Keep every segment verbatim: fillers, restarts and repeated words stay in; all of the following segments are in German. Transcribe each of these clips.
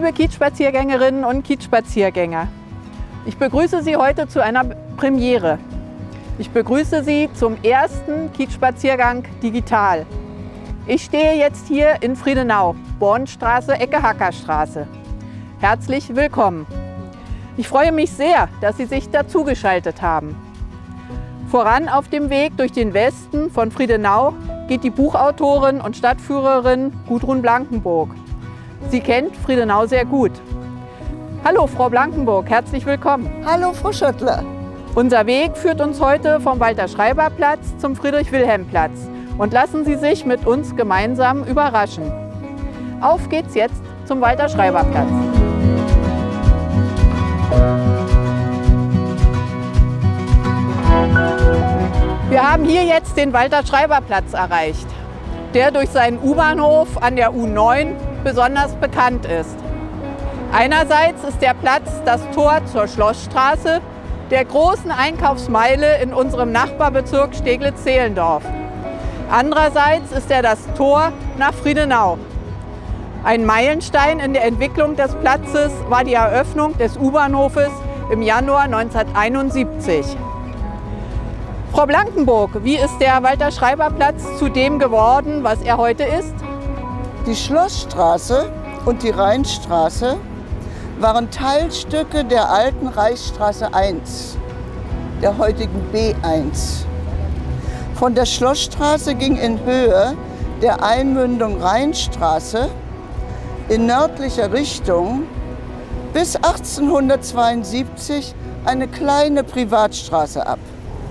liebe Kiezspaziergängerinnen und Kiezspaziergänger, ich begrüße Sie heute zu einer Premiere. Ich begrüße Sie zum ersten Kiezspaziergang digital. Ich stehe jetzt hier in Friedenau, Bornstraße, Ecke Hackerstraße. Herzlich willkommen. Ich freue mich sehr, dass Sie sich dazugeschaltet haben. Voran auf dem Weg durch den Westen von Friedenau geht die Buchautorin und Stadtführerin Gudrun Blankenburg. Sie kennt Friedenau sehr gut. Hallo Frau Blankenburg, herzlich willkommen. Hallo Frau Schöttler. Unser Weg führt uns heute vom Walter-Schreiber-Platz zum Friedrich-Wilhelm-Platz. Und lassen Sie sich mit uns gemeinsam überraschen. Auf geht's jetzt zum Walter-Schreiber-Platz. Wir haben hier jetzt den Walter-Schreiber-Platz erreicht, der durch seinen U-Bahnhof an der U neun besonders bekannt ist. Einerseits ist der Platz das Tor zur Schlossstraße, der großen Einkaufsmeile in unserem Nachbarbezirk Steglitz-Zehlendorf. Andererseits ist er das Tor nach Friedenau. Ein Meilenstein in der Entwicklung des Platzes war die Eröffnung des U-Bahnhofes im Januar neunzehnhunderteinundsiebzig. Frau Blankenburg, wie ist der Walter-Schreiber-Platz zu dem geworden, was er heute ist? Die Schlossstraße und die Rheinstraße waren Teilstücke der alten Reichsstraße eins, der heutigen B eins. Von der Schlossstraße ging in Höhe der Einmündung Rheinstraße in nördlicher Richtung bis achtzehnhundertzweiundsiebzig eine kleine Privatstraße ab.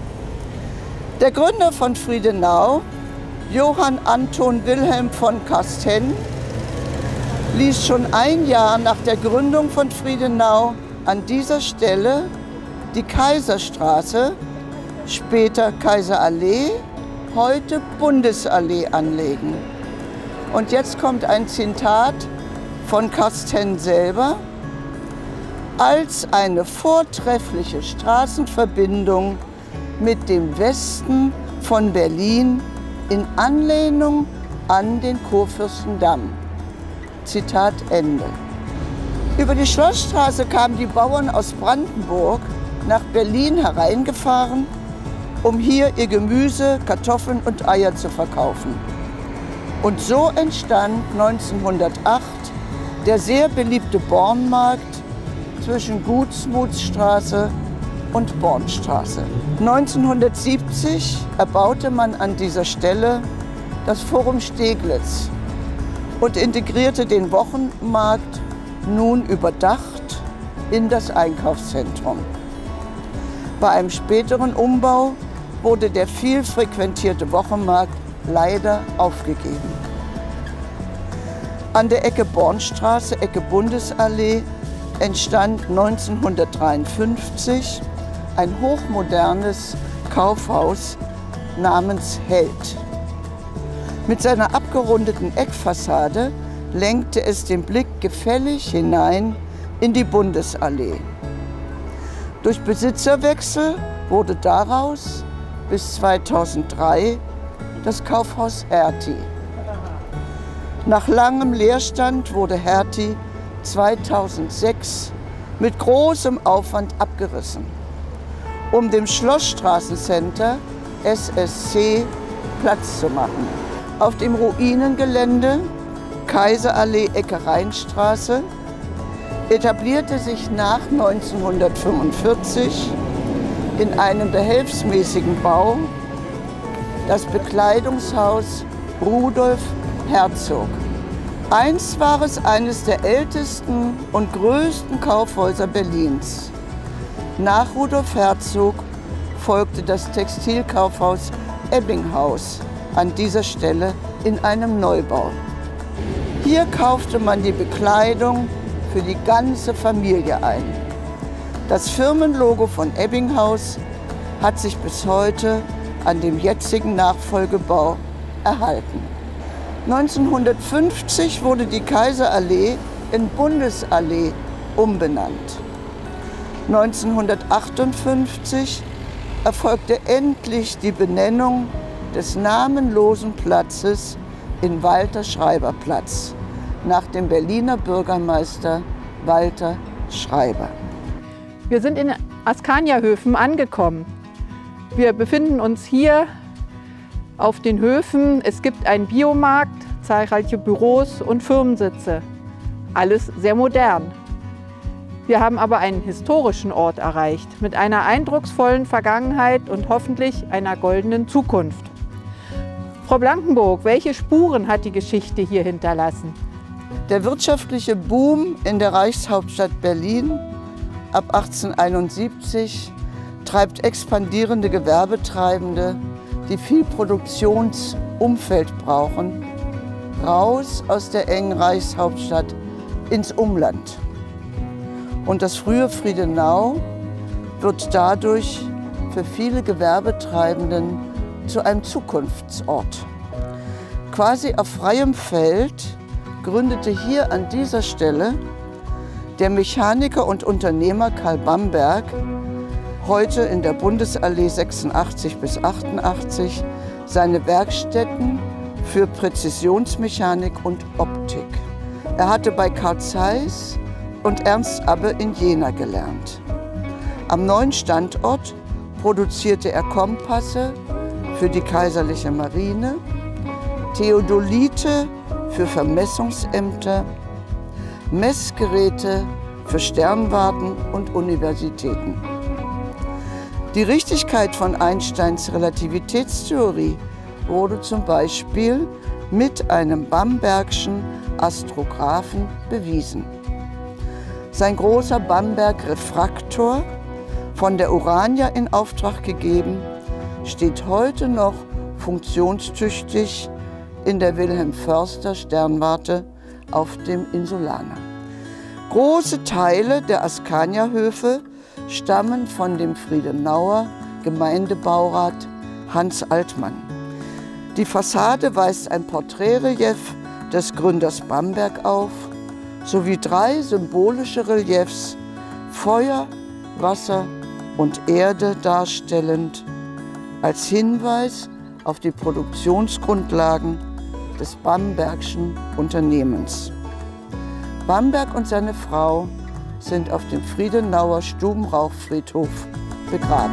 Der Gründer von Friedenau, Johann Anton Wilhelm von Castenn, ließ schon ein Jahr nach der Gründung von Friedenau an dieser Stelle die Kaiserstraße, später Kaiserallee, heute Bundesallee anlegen. Und jetzt kommt ein Zitat von Castenn selber: als eine vortreffliche Straßenverbindung mit dem Westen von Berlin in Anlehnung an den Kurfürstendamm. Zitat Ende. Über die Schlossstraße kamen die Bauern aus Brandenburg nach Berlin hereingefahren, um hier ihr Gemüse, Kartoffeln und Eier zu verkaufen. Und so entstand neunzehnhundertacht der sehr beliebte Bornmarkt zwischen Gutsmutsstraße und Bornstraße. neunzehnhundertsiebzig erbaute man an dieser Stelle das Forum Steglitz und integrierte den Wochenmarkt, nun überdacht, in das Einkaufszentrum. Bei einem späteren Umbau wurde der viel frequentierte Wochenmarkt leider aufgegeben. An der Ecke Bornstraße, Ecke Bundesallee, entstand neunzehnhundertdreiundfünfzig ein hochmodernes Kaufhaus namens Held. Mit seiner abgerundeten Eckfassade lenkte es den Blick gefällig hinein in die Bundesallee. Durch Besitzerwechsel wurde daraus bis zweitausenddrei das Kaufhaus Hertie. Nach langem Leerstand wurde Hertie zweitausendsechs mit großem Aufwand abgerissen, um dem Schlossstraßencenter S S C Platz zu machen. Auf dem Ruinengelände Kaiserallee Ecke Rheinstraße etablierte sich nach neunzehnhundertfünfundvierzig in einem behelfsmäßigen Bau das Bekleidungshaus Rudolf Herzog. Einst war es eines der ältesten und größten Kaufhäuser Berlins. Nach Rudolf Herzog folgte das Textilkaufhaus Ebbinghaus an dieser Stelle in einem Neubau. Hier kaufte man die Bekleidung für die ganze Familie ein. Das Firmenlogo von Ebbinghaus hat sich bis heute an dem jetzigen Nachfolgebau erhalten. neunzehnhundertfünfzig wurde die Kaiserallee in Bundesallee umbenannt. neunzehnhundertachtundfünfzig erfolgte endlich die Benennung des namenlosen Platzes in Walter-Schreiber-Platz nach dem Berliner Bürgermeister Walter Schreiber. Wir sind in Askania-Höfen angekommen. Wir befinden uns hier auf den Höfen. Es gibt einen Biomarkt, zahlreiche Büros und Firmensitze. Alles sehr modern. Wir haben aber einen historischen Ort erreicht, mit einer eindrucksvollen Vergangenheit und hoffentlich einer goldenen Zukunft. Frau Blankenburg, welche Spuren hat die Geschichte hier hinterlassen? Der wirtschaftliche Boom in der Reichshauptstadt Berlin ab achtzehnhunderteinundsiebzig treibt expandierende Gewerbetreibende, die viel Produktionsumfeld brauchen, raus aus der engen Reichshauptstadt ins Umland. Und das frühe Friedenau wird dadurch für viele Gewerbetreibenden zu einem Zukunftsort. Quasi auf freiem Feld gründete hier an dieser Stelle der Mechaniker und Unternehmer Karl Bamberg, heute in der Bundesallee sechsundachtzig bis achtundachtzig, seine Werkstätten für Präzisionsmechanik und Optik. Er hatte bei Carl Zeiss und Ernst Abbe in Jena gelernt. Am neuen Standort produzierte er Kompasse für die Kaiserliche Marine, Theodolite für Vermessungsämter, Messgeräte für Sternwarten und Universitäten. Die Richtigkeit von Einsteins Relativitätstheorie wurde zum Beispiel mit einem Bambergschen Astrographen bewiesen. Sein großer Bamberg-Refraktor, von der Urania in Auftrag gegeben, steht heute noch funktionstüchtig in der Wilhelm Förster Sternwarte auf dem Insulaner. Große Teile der Askania-Höfe stammen von dem Friedenauer Gemeindebaurat Hans Altmann. Die Fassade weist ein Porträtrelief des Gründers Bamberg auf, sowie drei symbolische Reliefs, Feuer, Wasser und Erde darstellend, als Hinweis auf die Produktionsgrundlagen des Bambergschen Unternehmens. Bamberg und seine Frau sind auf dem Friedenauer Stubenrauchfriedhof begraben.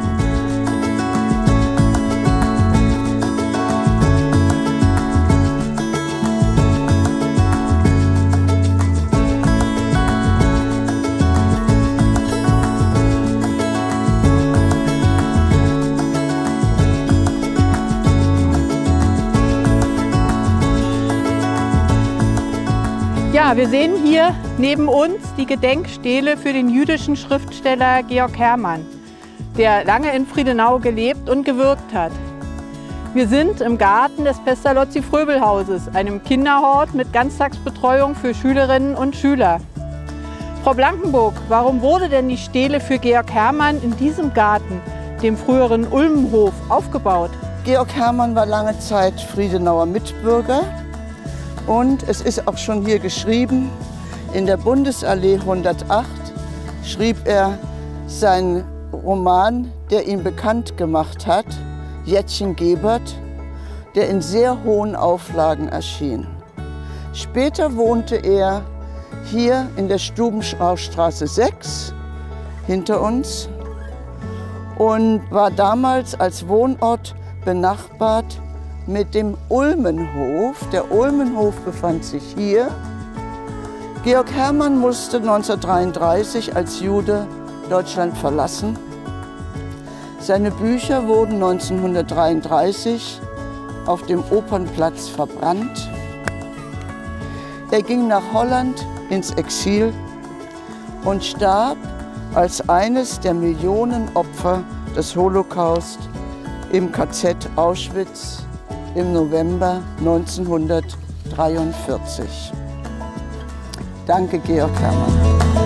Ja, wir sehen hier neben uns die Gedenkstele für den jüdischen Schriftsteller Georg Hermann, der lange in Friedenau gelebt und gewirkt hat. Wir sind im Garten des Pestalozzi-Fröbel-Hauses, einem Kinderhort mit Ganztagsbetreuung für Schülerinnen und Schüler. Frau Blankenburg, warum wurde denn die Stele für Georg Hermann in diesem Garten, dem früheren Ulmenhof, aufgebaut? Georg Hermann war lange Zeit Friedenauer Mitbürger. Und es ist auch schon hier geschrieben, in der Bundesallee hundertacht schrieb er seinen Roman, der ihn bekannt gemacht hat, Jettchen Gebert, der in sehr hohen Auflagen erschien. Später wohnte er hier in der Stubenrauchstraße sechs, hinter uns, und war damals als Wohnort benachbart mit dem Ulmenhof. Der Ulmenhof befand sich hier. Georg Hermann musste neunzehnhundertdreiunddreißig als Jude Deutschland verlassen. Seine Bücher wurden neunzehnhundertdreiunddreißig auf dem Opernplatz verbrannt. Er ging nach Holland ins Exil und starb als eines der Millionen Opfer des Holocaust im K Z Auschwitz im November neunzehnhundertdreiundvierzig. Danke, Georg Hermann.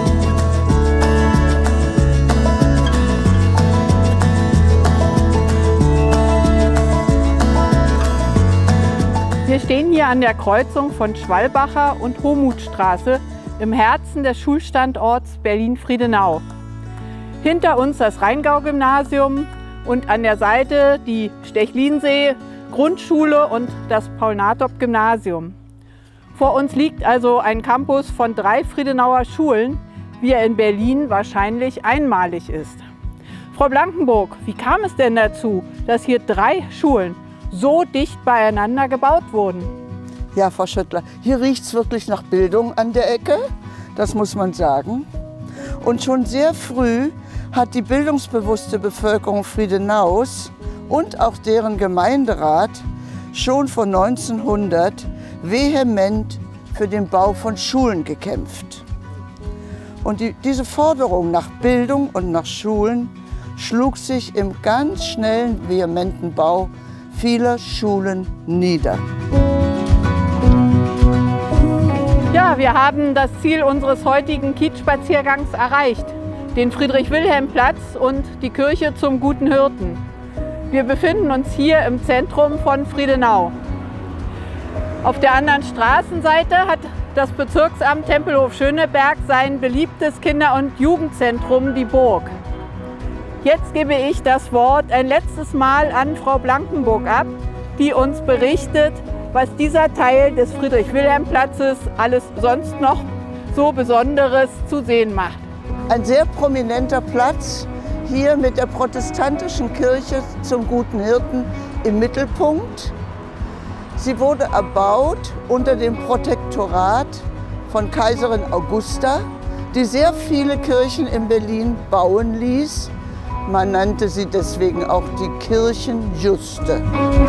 Wir stehen hier an der Kreuzung von Schwalbacher und Homuthstraße im Herzen des Schulstandorts Berlin-Friedenau. Hinter uns das Rheingau-Gymnasium und an der Seite die Stechlinsee Grundschule und das Paul-Nathop-Gymnasium. Vor uns liegt also ein Campus von drei Friedenauer Schulen, wie er in Berlin wahrscheinlich einmalig ist. Frau Blankenburg, wie kam es denn dazu, dass hier drei Schulen so dicht beieinander gebaut wurden? Ja, Frau Schöttler, hier riecht es wirklich nach Bildung an der Ecke, das muss man sagen. Und schon sehr früh hat die bildungsbewusste Bevölkerung Friedenaus und auch deren Gemeinderat schon von neunzehnhundert vehement für den Bau von Schulen gekämpft. Und die, diese Forderung nach Bildung und nach Schulen schlug sich im ganz schnellen, vehementen Bau vieler Schulen nieder. Ja, wir haben das Ziel unseres heutigen Kiezspaziergangs erreicht, den Friedrich-Wilhelm-Platz und die Kirche zum Guten Hirten. Wir befinden uns hier im Zentrum von Friedenau. Auf der anderen Straßenseite hat das Bezirksamt Tempelhof-Schöneberg sein beliebtes Kinder- und Jugendzentrum, die Burg. Jetzt gebe ich das Wort ein letztes Mal an Frau Blankenburg ab, die uns berichtet, was dieser Teil des Friedrich-Wilhelm-Platzes alles sonst noch so Besonderes zu sehen macht. Ein sehr prominenter Platz, hier mit der protestantischen Kirche zum Guten Hirten im Mittelpunkt. Sie wurde erbaut unter dem Protektorat von Kaiserin Augusta, die sehr viele Kirchen in Berlin bauen ließ. Man nannte sie deswegen auch die Kirchenjuste.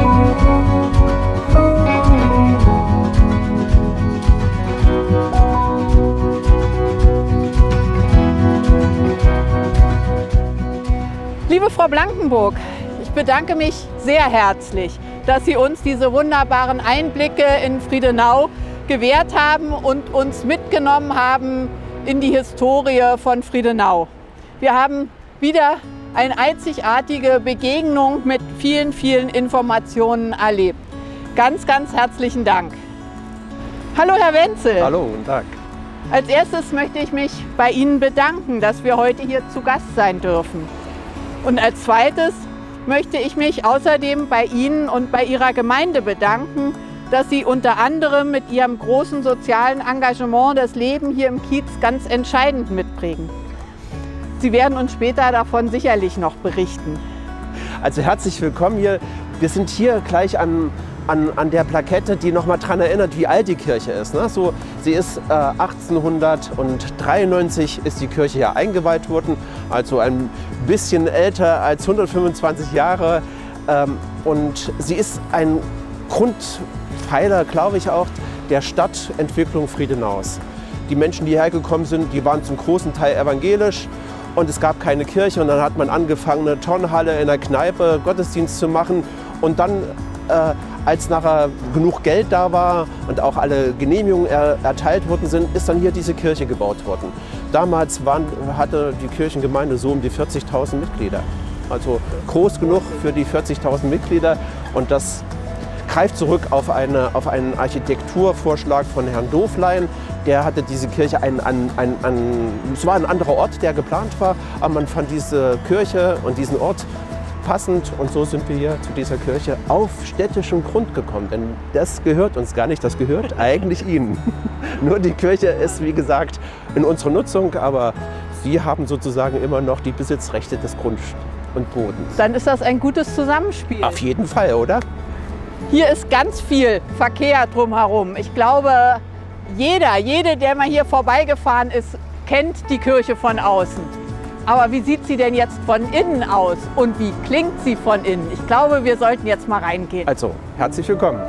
Liebe Frau Blankenburg, ich bedanke mich sehr herzlich, dass Sie uns diese wunderbaren Einblicke in Friedenau gewährt haben und uns mitgenommen haben in die Historie von Friedenau. Wir haben wieder eine einzigartige Begegnung mit vielen, vielen Informationen erlebt. Ganz, ganz herzlichen Dank. Hallo Herr Wenzel. Hallo, guten Tag. Als erstes möchte ich mich bei Ihnen bedanken, dass wir heute hier zu Gast sein dürfen. Und als zweites möchte ich mich außerdem bei Ihnen und bei Ihrer Gemeinde bedanken, dass Sie unter anderem mit Ihrem großen sozialen Engagement das Leben hier im Kiez ganz entscheidend mitprägen. Sie werden uns später davon sicherlich noch berichten. Also herzlich willkommen hier. Wir sind hier gleich an, an, an der Plakette, die noch mal daran erinnert, wie alt die Kirche ist. Ne? So, sie ist äh, achtzehnhundertdreiundneunzig ist die Kirche hier eingeweiht worden, also ein bisschen älter als hundertfünfundzwanzig Jahre. Ähm, und sie ist ein Grundpfeiler, glaube ich auch, der Stadtentwicklung Friedenaus. Die Menschen, die hierher gekommen sind, die waren zum großen Teil evangelisch. Und es gab keine Kirche und dann hat man angefangen, eine Turnhalle in der Kneipe Gottesdienst zu machen. Und dann, äh, als nachher genug Geld da war und auch alle Genehmigungen er, erteilt worden sind, ist dann hier diese Kirche gebaut worden. Damals waren, hatte die Kirchengemeinde so um die vierzigtausend Mitglieder. Also groß genug für die vierzigtausend Mitglieder. Und das greift zurück auf, eine, auf einen Architekturvorschlag von Herrn Doflein. Der hatte diese Kirche, ein, ein, ein, ein, es war ein anderer Ort, der geplant war, aber man fand diese Kirche und diesen Ort passend und so sind wir hier zu dieser Kirche auf städtischem Grund gekommen. Denn das gehört uns gar nicht, das gehört eigentlich Ihnen. Nur die Kirche ist, wie gesagt, in unserer Nutzung, aber Sie haben sozusagen immer noch die Besitzrechte des Grund und Bodens. Dann ist das ein gutes Zusammenspiel. Auf jeden Fall, oder? Hier ist ganz viel Verkehr drumherum. Ich glaube, jeder, jede, der mal hier vorbeigefahren ist, kennt die Kirche von außen. Aber wie sieht sie denn jetzt von innen aus und wie klingt sie von innen? Ich glaube, wir sollten jetzt mal reingehen. Also, herzlich willkommen.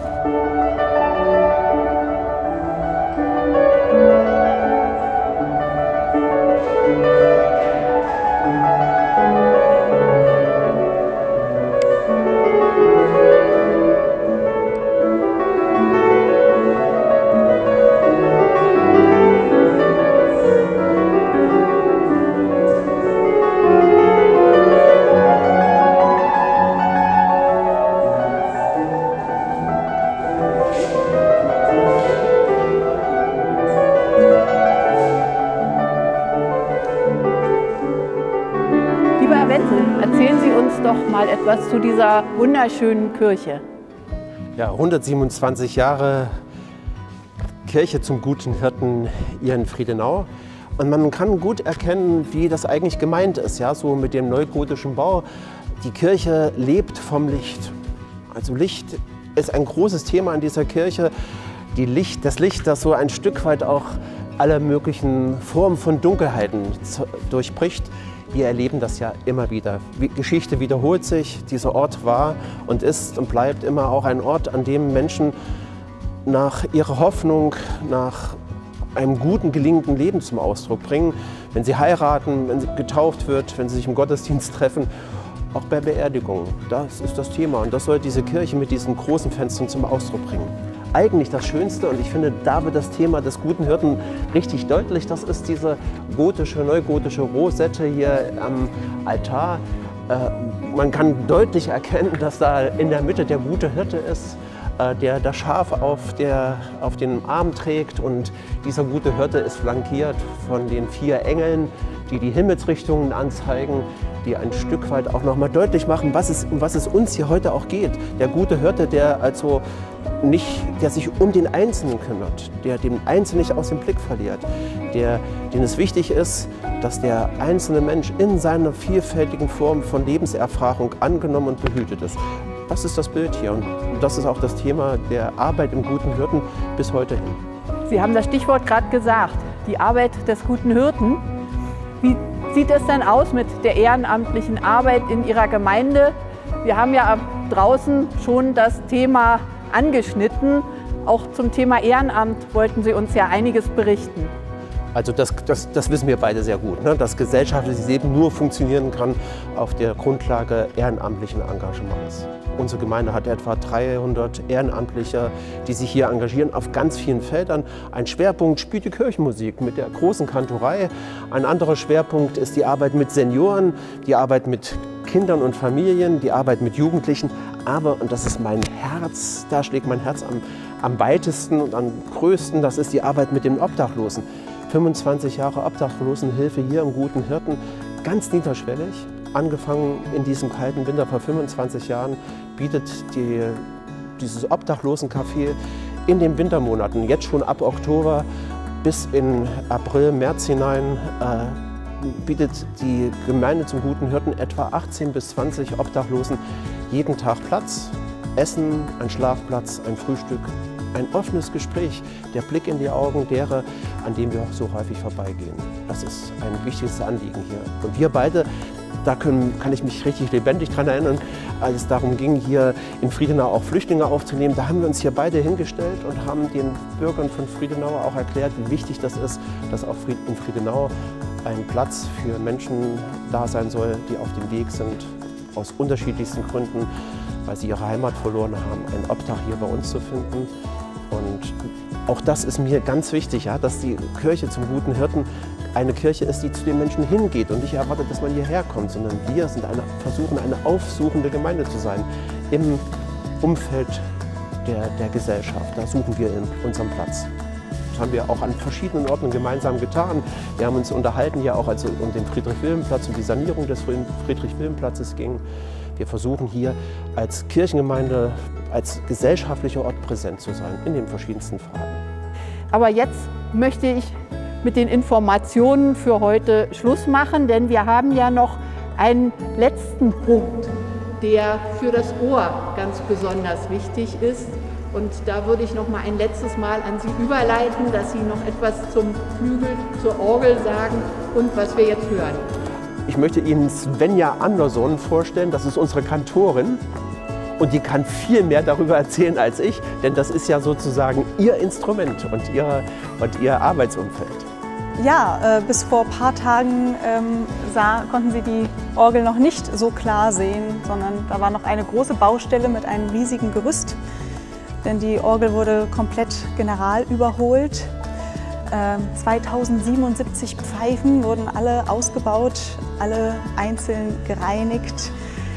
Erzählen Sie uns doch mal etwas zu dieser wunderschönen Kirche. Ja, hundertsiebenundzwanzig Jahre Kirche zum guten Hirten hier in Friedenau. Und man kann gut erkennen, wie das eigentlich gemeint ist, ja, so mit dem neugotischen Bau. Die Kirche lebt vom Licht. Also Licht ist ein großes Thema in dieser Kirche. Die Licht, das Licht, das so ein Stück weit auch alle möglichen Formen von Dunkelheiten durchbricht. Wir erleben das ja immer wieder. Die Geschichte wiederholt sich. Dieser Ort war und ist und bleibt immer auch ein Ort, an dem Menschen nach ihrer Hoffnung, nach einem guten, gelingenden Leben zum Ausdruck bringen. Wenn sie heiraten, wenn sie getauft wird, wenn sie sich im Gottesdienst treffen, auch bei Beerdigungen. Das ist das Thema und das soll diese Kirche mit diesen großen Fenstern zum Ausdruck bringen. Eigentlich das Schönste, und ich finde, da wird das Thema des guten Hirten richtig deutlich, das ist diese gotische, neugotische Rosette hier am Altar. Äh, man kann deutlich erkennen, dass da in der Mitte der gute Hirte ist, äh, der das Schaf auf, der, auf den Arm trägt, und dieser gute Hirte ist flankiert von den vier Engeln, die die Himmelsrichtungen anzeigen, die ein Stück weit auch noch mal deutlich machen, was es, um was es uns hier heute auch geht. Der gute Hirte, der also nicht, der sich um den Einzelnen kümmert, der den Einzelnen nicht aus dem Blick verliert, der, denen es wichtig ist, dass der einzelne Mensch in seiner vielfältigen Form von Lebenserfahrung angenommen und behütet ist. Das ist das Bild hier und das ist auch das Thema der Arbeit im guten Hirten bis heute hin. Sie haben das Stichwort gerade gesagt, die Arbeit des guten Hirten. Wie sieht es denn aus mit der ehrenamtlichen Arbeit in Ihrer Gemeinde? Wir haben ja draußen schon das Thema angeschnitten. Auch zum Thema Ehrenamt wollten Sie uns ja einiges berichten. Also das, das, das wissen wir beide sehr gut, ne? Dass gesellschaftliches Leben nur funktionieren kann auf der Grundlage ehrenamtlichen Engagements. Unsere Gemeinde hat etwa dreihundert Ehrenamtliche, die sich hier engagieren auf ganz vielen Feldern. Ein Schwerpunkt spielt die Kirchenmusik mit der großen Kantorei. Ein anderer Schwerpunkt ist die Arbeit mit Senioren, die Arbeit mit Kindern und Familien, die Arbeit mit Jugendlichen. Aber, und das ist mein Herz, da schlägt mein Herz am, am weitesten und am größten, das ist die Arbeit mit den Obdachlosen. fünfundzwanzig Jahre Obdachlosenhilfe hier im Guten Hirten, ganz niederschwellig. Angefangen in diesem kalten Winter vor fünfundzwanzig Jahren bietet die, dieses Obdachlosencafé in den Wintermonaten, jetzt schon ab Oktober bis in April, März hinein, äh, bietet die Gemeinde zum Guten Hirten etwa achtzehn bis zwanzig Obdachlosen jeden Tag Platz, Essen, ein Schlafplatz, ein Frühstück, ein offenes Gespräch, der Blick in die Augen derer, an denen wir auch so häufig vorbeigehen. Das ist ein wichtiges Anliegen hier. Und wir beide, da können, kann ich mich richtig lebendig daran erinnern, als es darum ging, hier in Friedenau auch Flüchtlinge aufzunehmen. Da haben wir uns hier beide hingestellt und haben den Bürgern von Friedenau auch erklärt, wie wichtig das ist, dass auch in Friedenau ein Platz für Menschen da sein soll, die auf dem Weg sind, aus unterschiedlichsten Gründen, weil sie ihre Heimat verloren haben, ein Obdach hier bei uns zu finden. Und auch das ist mir ganz wichtig, ja, dass die Kirche zum Guten Hirten eine Kirche ist, die zu den Menschen hingeht und nicht erwartet, dass man hierher kommt, sondern wir sind eine, versuchen, eine aufsuchende Gemeinde zu sein im Umfeld der, der Gesellschaft. Da suchen wir in unserem Platz. Das haben wir auch an verschiedenen Orten gemeinsam getan. Wir haben uns unterhalten, ja auch als es um den Friedrich-Wilhelm-Platz und die Sanierung des Friedrich-Wilhelm-Platzes ging. Wir versuchen hier als Kirchengemeinde, als gesellschaftlicher Ort präsent zu sein in den verschiedensten Fragen. Aber jetzt möchte ich mit den Informationen für heute Schluss machen, denn wir haben ja noch einen letzten Punkt, der für das Ohr ganz besonders wichtig ist. Und da würde ich noch mal ein letztes Mal an Sie überleiten, dass Sie noch etwas zum Flügel, zur Orgel sagen und was wir jetzt hören. Ich möchte Ihnen Svenja Andersson vorstellen, das ist unsere Kantorin. Und die kann viel mehr darüber erzählen als ich, denn das ist ja sozusagen ihr Instrument und ihr, und ihr Arbeitsumfeld. Ja, äh, bis vor ein paar Tagen ähm, sah, konnten Sie die Orgel noch nicht so klar sehen, sondern da war noch eine große Baustelle mit einem riesigen Gerüst. Denn die Orgel wurde komplett general überholt. Äh, zweitausendsiebenundsiebzig Pfeifen wurden alle ausgebaut, alle einzeln gereinigt.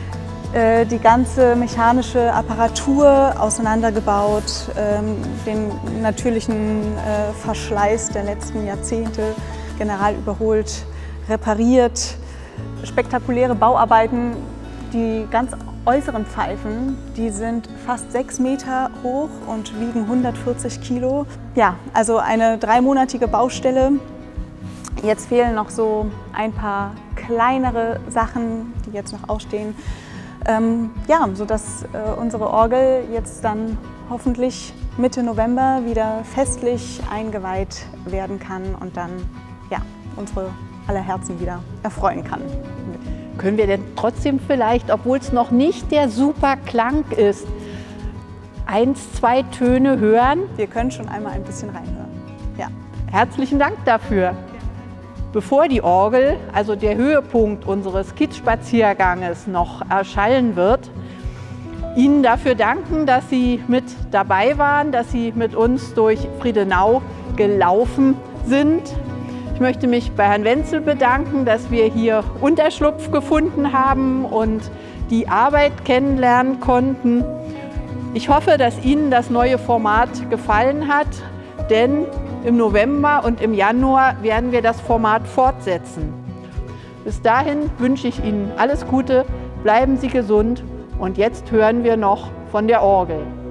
Die ganze mechanische Apparatur auseinandergebaut, den natürlichen Verschleiß der letzten Jahrzehnte general überholt, repariert. Spektakuläre Bauarbeiten, die ganz äußeren Pfeifen, die sind fast sechs Meter hoch und wiegen hundertvierzig Kilo. Ja, also eine dreimonatige Baustelle. Jetzt fehlen noch so ein paar kleinere Sachen, die jetzt noch ausstehen. Ähm, ja, sodass äh, unsere Orgel jetzt dann hoffentlich Mitte November wieder festlich eingeweiht werden kann und dann ja, unsere aller Herzen wieder erfreuen kann. Können wir denn trotzdem vielleicht, obwohl es noch nicht der super Klang ist, eins, zwei Töne hören? Wir können schon einmal ein bisschen reinhören. Ja. Herzlichen Dank dafür. Bevor die Orgel, also der Höhepunkt unseres Kiezspazierganges, noch erschallen wird, Ihnen dafür danken, dass Sie mit dabei waren, dass Sie mit uns durch Friedenau gelaufen sind. Ich möchte mich bei Herrn Wenzel bedanken, dass wir hier Unterschlupf gefunden haben und die Arbeit kennenlernen konnten. Ich hoffe, dass Ihnen das neue Format gefallen hat, denn im November und im Januar werden wir das Format fortsetzen. Bis dahin wünsche ich Ihnen alles Gute, bleiben Sie gesund und jetzt hören wir noch von der Orgel.